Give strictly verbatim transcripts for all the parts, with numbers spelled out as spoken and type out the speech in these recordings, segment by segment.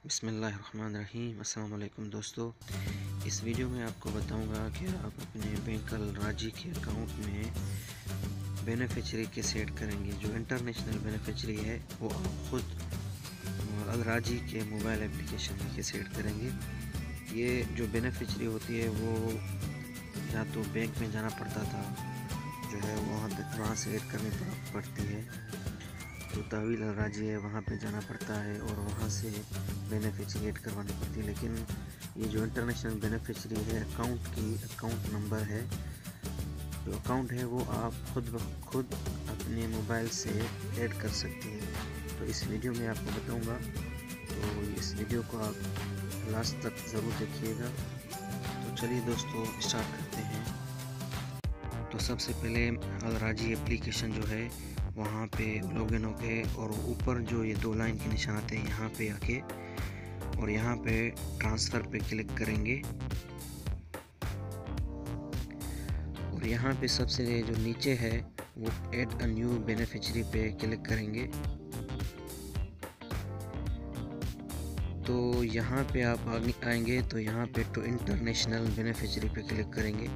बिस्मिल्लाहिर्रहमानिर्रहीम। अस्सलाम वालेकुम दोस्तों, इस वीडियो में आपको बताऊंगा कि आप अपने बैंक अलराजी के अकाउंट में बेनिफिशरी कैसे ऐड करेंगे। जो इंटरनेशनल बेनिफिशरी है वो आप खुद अलराजी के मोबाइल एप्लीकेशन में कैसे ऐड करेंगे। ये जो बेनिफिशरी होती है वो या तो बैंक में जाना पड़ता था, जो है वहाँ तक वहाँ से ऐड करनी पड़ती है, तो तहवील अलराजी है वहाँ पे जाना पड़ता है और वहाँ से बेनिफिशरी ऐड करवानी पड़ती है। लेकिन ये जो इंटरनेशनल बेनिफिशरी है अकाउंट की अकाउंट नंबर है, जो अकाउंट है वो आप खुद ब खुद अपने मोबाइल से ऐड कर सकते हैं। तो इस वीडियो में आपको बताऊंगा, तो इस वीडियो को आप लास्ट तक ज़रूर देखिएगा। तो चलिए दोस्तों स्टार्ट करते हैं। तो सबसे पहले अलराजी एप्लीकेशन जो है वहाँ पे लॉगिन होके और ऊपर जो ये दो लाइन के निशान आते हैं यहाँ पे आके और यहाँ पे ट्रांसफ़र पे क्लिक करेंगे और यहाँ पे सबसे जो नीचे है वो ऐड अ न्यू बेनिफिशरी पे क्लिक करेंगे। तो यहाँ पे आप आएंगे तो यहाँ पे टू इंटरनेशनल बेनिफिशरी पे क्लिक करेंगे।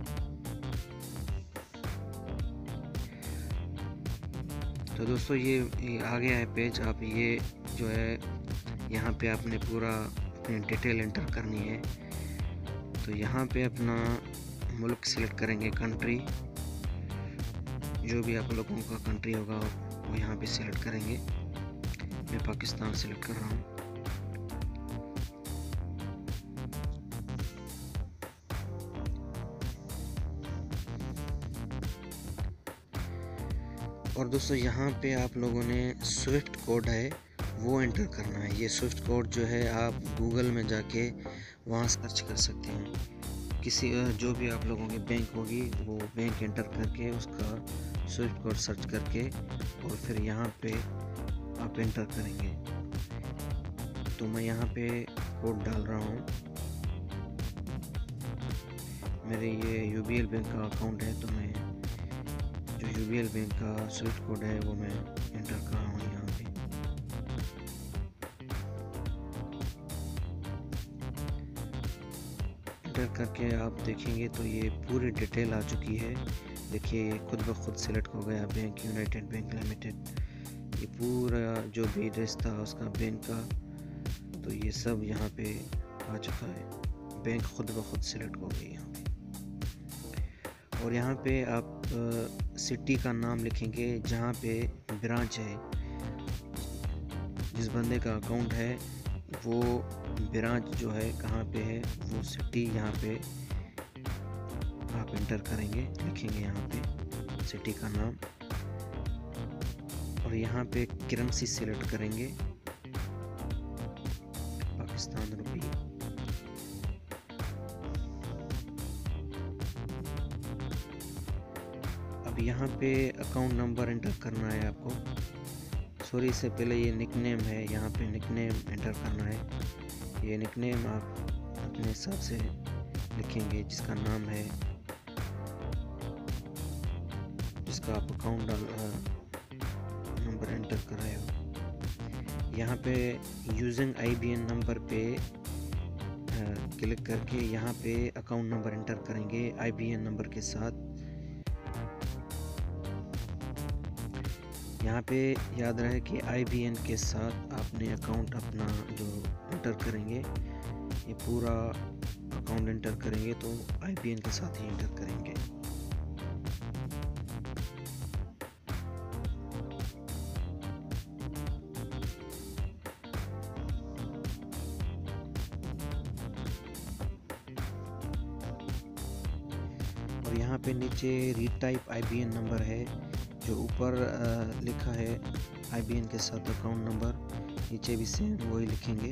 तो दोस्तों ये, ये आ गया है पेज। आप ये जो है यहाँ पे आपने पूरा अपनी डिटेल एंटर करनी है। तो यहाँ पे अपना मुल्क सिलेक्ट करेंगे, कंट्री, जो भी आप लोगों का कंट्री होगा वो यहाँ पे सिलेक्ट करेंगे। मैं पाकिस्तान सिलेक्ट कर रहा हूँ। और दोस्तों यहाँ पे आप लोगों ने स्विफ्ट कोड है वो एंटर करना है। ये स्विफ्ट कोड जो है आप गूगल में जाके वहाँ सर्च कर सकते हैं। किसी जो भी आप लोगों की बैंक होगी वो बैंक एंटर करके उसका स्विफ्ट कोड सर्च करके और फिर यहाँ पे आप एंटर करेंगे। तो मैं यहाँ पे कोड डाल रहा हूँ। मेरे ये यू बी एल बैंक का अकाउंट है, तो मैं जो यू बी एल बैंक का स्विफ्ट कोड है वो मैं एंटर कर रहा हूँ यहाँ पे। एंटर करके आप देखेंगे तो ये पूरी डिटेल आ चुकी है। देखिए ये खुद ब खुद सिलेक्ट हो गया, बैंक यूनाइटेड बैंक लिमिटेड। ये पूरा जो भी एड्रेस था उसका बैंक का, तो ये सब यहाँ पे आ चुका है। बैंक खुद ब खुद सिलेक्ट हो गई यहाँ पे। और यहाँ पे आप सिटी का नाम लिखेंगे जहाँ पे ब्रांच है, जिस बंदे का अकाउंट है वो ब्रांच जो है कहाँ पे है वो सिटी यहाँ पे आप इंटर करेंगे, लिखेंगे यहाँ पे सिटी का नाम और यहाँ पे करेंसी सिलेक्ट करेंगे, पाकिस्तान रुपी। अब यहाँ पे अकाउंट नंबर एंटर करना है आपको। सॉरी, इससे पहले ये निकनेम है, यहाँ पे निकनेम एंटर करना है। ये निकनेम आप अपने हिसाब से लिखेंगे, जिसका नाम है, जिसका आप अकाउंट डाल नंबर एंटर कराए हो। यहाँ पे using I B N number पे क्लिक करके यहाँ पे अकाउंट नंबर एंटर करेंगे आई बी एन नंबर के साथ। यहाँ पे याद रहे कि आई बी एन के साथ आपने अकाउंट अपना जो एंटर करेंगे, ये पूरा अकाउंट एंटर करेंगे तो आई बी एन के साथ ही एंटर करेंगे। और यहाँ पे नीचे retype I B N number है, जो ऊपर लिखा है आई बी एन के साथ अकाउंट नंबर, नीचे भी सेम वही लिखेंगे।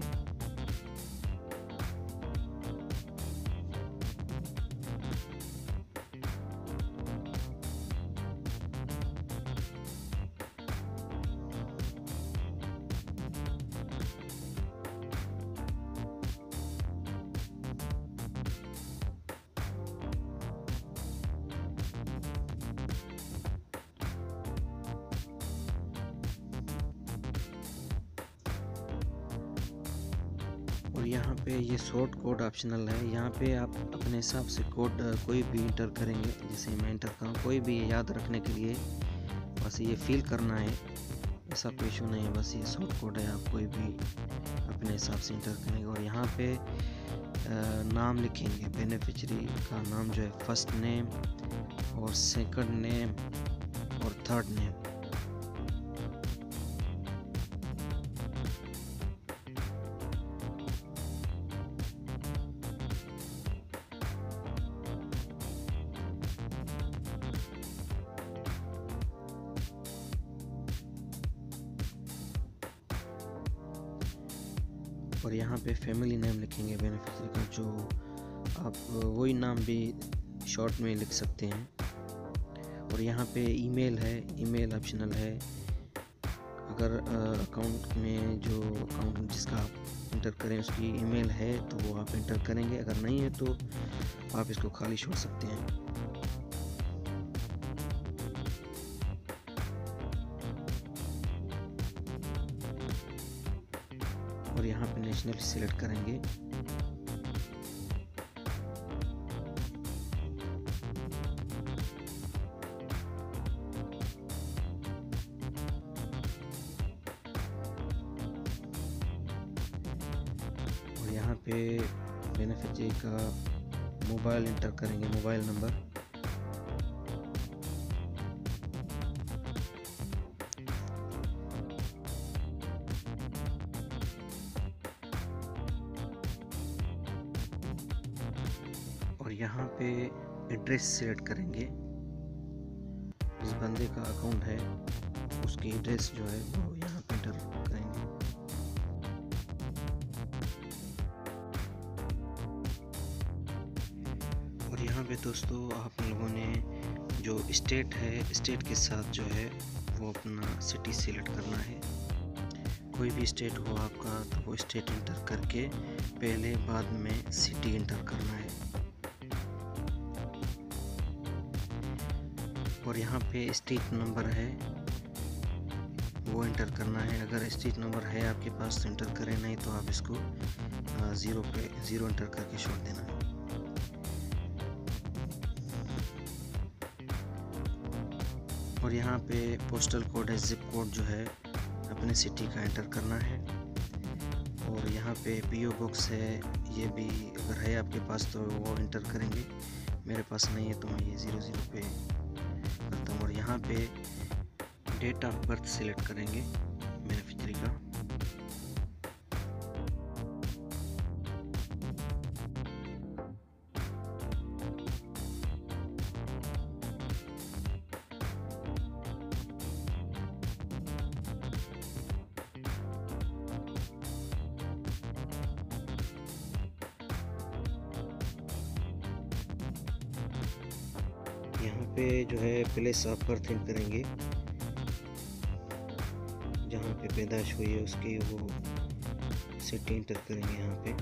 और यहाँ पे ये शॉर्ट कोड ऑप्शनल है। यहाँ पे आप अपने हिसाब से कोड कोई भी इंटर करेंगे, जैसे मैं इंटर करूँ, कोई भी याद रखने के लिए बस ये फिल करना है, ऐसा कोई इशू नहीं है। बस ये शॉर्ट कोड है, आप कोई भी अपने हिसाब से इंटर करेंगे। और यहाँ पे नाम लिखेंगे, बेनिफिशियरी का नाम जो है फर्स्ट नेम और सेकंड नेम और थर्ड नेम। और यहाँ पे फैमिली नेम लिखेंगे बेनिफिशियरी का, जो आप वही नाम भी शॉर्ट में लिख सकते हैं। और यहाँ पे ईमेल है, ईमेल ऑप्शनल है। अगर अकाउंट में जो अकाउंट जिसका आप इंटर करें उसकी ईमेल है तो वो आप इंटर करेंगे, अगर नहीं है तो आप इसको खाली छोड़ सकते हैं। और यहाँ पे नेशनल सिलेक्ट करेंगे। और यहाँ पे बेनिफिशियरी का मोबाइल इंटर करेंगे, मोबाइल नंबर। और यहाँ पे एड्रेस सेलेक्ट करेंगे, जिस बंदे का अकाउंट है उसकी एड्रेस जो है वो यहाँ पे एंटर करेंगे। और यहाँ पे दोस्तों आप लोगों ने जो स्टेट है, स्टेट के साथ जो है वो अपना सिटी सेलेक्ट करना है। कोई भी स्टेट हो आपका तो वो स्टेट इंटर करके पहले बाद में सिटी इंटर करना है। और यहाँ पे स्ट्रीट नंबर है वो इंटर करना है। अगर स्ट्रीट नंबर है आपके पास तो इंटर करें, नहीं तो आप इसको ज़ीरो पे ज़ीरो इंटर करके छोड़ देना है। और यहाँ पे पोस्टल कोड है, जिप कोड जो है अपने सिटी का एंटर करना है। और यहाँ पे पीओ बॉक्स है, ये भी अगर है आपके पास तो वो इंटर करेंगे, मेरे पास नहीं है तो मैं ये ज़ीरो ज़ीरो पे करता हूँ। और यहाँ पे डेट ऑफ बर्थ सिलेक्ट करेंगे बेनिफिशियरी का। यहाँ पे जो है प्लेस ऑफ बर्थ इंटर करेंगे, जहाँ पे पैदाइश हुई है उसकी वो सिटी इंटर करेंगे यहाँ पे।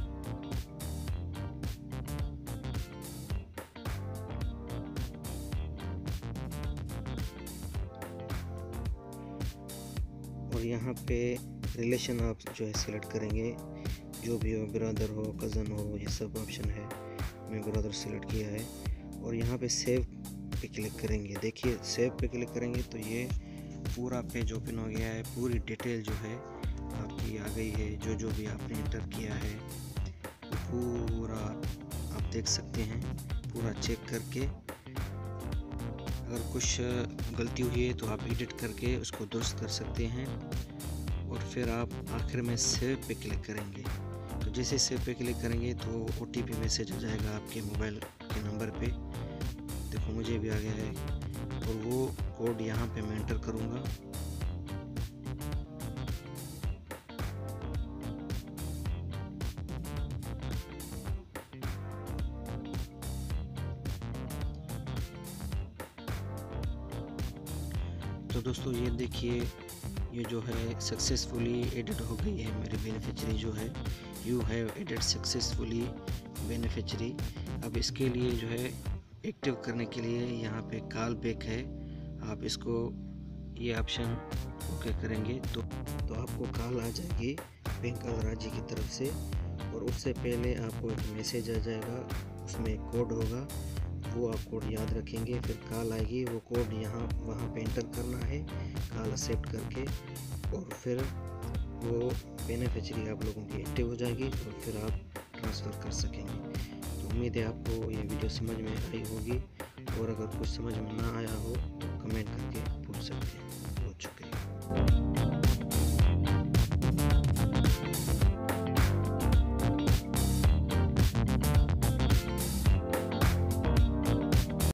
और यहाँ पे रिलेशन आप जो है सिलेक्ट करेंगे, जो भी हो, ब्रदर हो, कज़न हो, ये सब ऑप्शन है। मैं ब्रदर सिलेक्ट किया है। और यहाँ पे सेव पे क्लिक करेंगे। देखिए सेव पे क्लिक करेंगे तो ये पूरा पेज ओपन हो गया है। पूरी डिटेल जो है आपकी आ गई है, जो जो भी आपने इंटर किया है तो पूरा आप देख सकते हैं। पूरा चेक करके अगर कुछ गलती हुई है तो आप एडिट करके उसको दुरुस्त कर सकते हैं। और फिर आप आखिर में सेव पे क्लिक करेंगे। तो जैसे सेव पे क्लिक करेंगे तो ओ टी पी मैसेज आ जाएगा आपके मोबाइल के नंबर पे। देखो मुझे भी आ गया है। और वो कोड यहाँ पे मैं एंटर करूँगा। तो दोस्तों ये देखिए, ये जो है सक्सेसफुली एडिट हो गई है मेरी बेनिफिशियरी जो है। You have edit successfully beneficiary. अब इसके लिए जो है एक्टिव करने के लिए यहाँ पे कॉल बैक है, आप इसको ये ऑप्शन ओके करेंगे तो तो आपको कॉल आ जाएगी बैंक ऑफ राज्य की तरफ से। और उससे पहले आपको एक मैसेज आ जाएगा, उसमें एक कोड होगा, वो आप कोड याद रखेंगे। फिर कॉल आएगी, वो कोड यहाँ वहाँ पे एंटर करना है, कॉल एक्सेप्ट करके, और फिर वो बेनिफिशियरी आप लोगों की एक्टिव हो जाएगी और फिर आप ट्रांसफ़र कर सकेंगे। तो उम्मीद है आपको ये वीडियो समझ में आई होगी, और अगर कुछ समझ में ना आया हो तो कमेंट करके पूछ सकते हैं। हो चुके हैं।